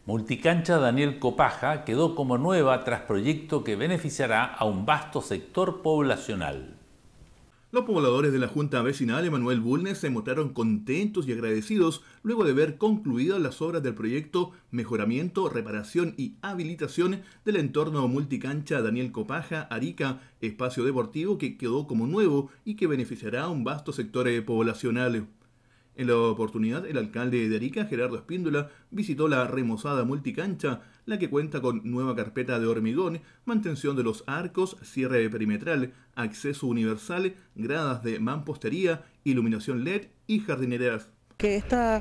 Multicancha Daniel Copaja quedó como nueva tras proyecto que beneficiará a un vasto sector poblacional. Los pobladores de la Junta Vecinal Emanuel Bulnes se mostraron contentos y agradecidos luego de ver concluidas las obras del proyecto Mejoramiento, Reparación y Habilitación del entorno Multicancha Daniel Copaja, Arica, espacio deportivo que quedó como nuevo y que beneficiará a un vasto sector poblacional. En la oportunidad, el alcalde de Arica, Gerardo Espíndola, visitó la remozada multicancha, la que cuenta con nueva carpeta de hormigón, mantención de los arcos, cierre perimetral, acceso universal, gradas de mampostería, iluminación LED y jardineras. Que esta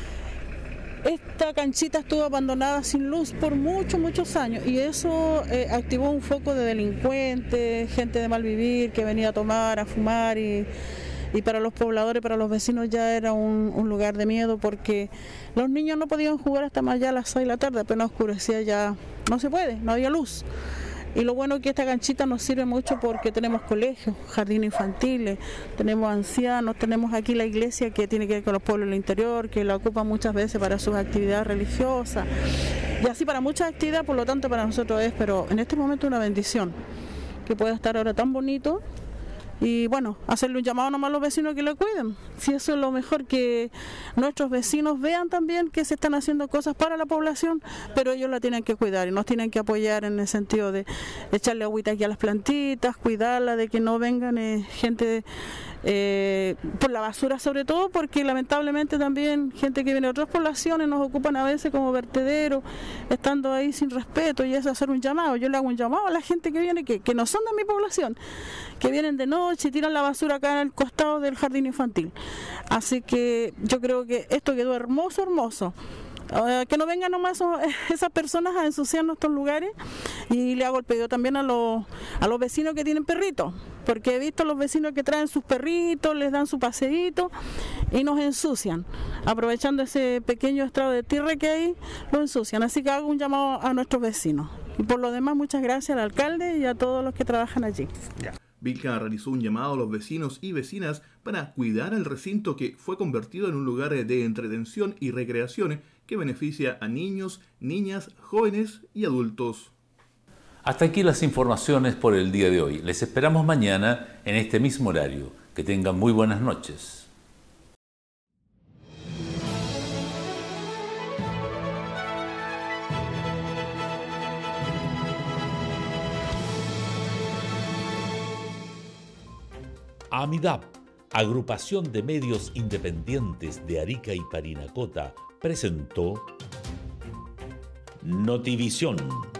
canchita estuvo abandonada sin luz por muchos años y eso activó un foco de delincuentes, gente de mal vivir que venía a tomar, a fumar y para los pobladores, para los vecinos ya era un lugar de miedo porque los niños no podían jugar hasta más allá a las 6 de la tarde, apenas oscurecía ya no se puede, no había luz. Y lo bueno es que esta canchita nos sirve mucho porque tenemos colegios, jardines infantiles, tenemos ancianos, tenemos aquí la iglesia que tiene que ver con los pueblos del interior, que la ocupan muchas veces para sus actividades religiosas y así para muchas actividades, por lo tanto para nosotros es, pero en este momento una bendición que pueda estar ahora tan bonito. Y bueno, hacerle un llamado nomás a los vecinos que lo cuiden. Si eso es lo mejor, que nuestros vecinos vean también que se están haciendo cosas para la población, pero ellos la tienen que cuidar y nos tienen que apoyar en el sentido de echarle agüita aquí a las plantitas, cuidarla, de que no vengan gente por la basura sobre todo, porque lamentablemente también gente que viene de otras poblaciones nos ocupan a veces como vertedero, estando ahí sin respeto, y eso hacer un llamado. Yo le hago un llamado a la gente que viene, que no son de mi población, que vienen de noche y tiran la basura acá en el costado del jardín infantil. Así que yo creo que esto quedó hermoso, hermoso. Que no vengan nomás esas personas a ensuciar nuestros lugares, y le hago el pedido también a los vecinos que tienen perritos, porque he visto a los vecinos que traen sus perritos, les dan su paseíto y nos ensucian, aprovechando ese pequeño estrado de tierra que hay, lo ensucian, así que hago un llamado a nuestros vecinos. Y por lo demás, muchas gracias al alcalde y a todos los que trabajan allí. Vilca realizó un llamado a los vecinos y vecinas para cuidar el recinto que fue convertido en un lugar de entretención y recreación que beneficia a niños, niñas, jóvenes y adultos. Hasta aquí las informaciones por el día de hoy. Les esperamos mañana en este mismo horario. Que tengan muy buenas noches. AMIDAP, Agrupación de Medios Independientes de Arica y Parinacota, presentó Notivisión.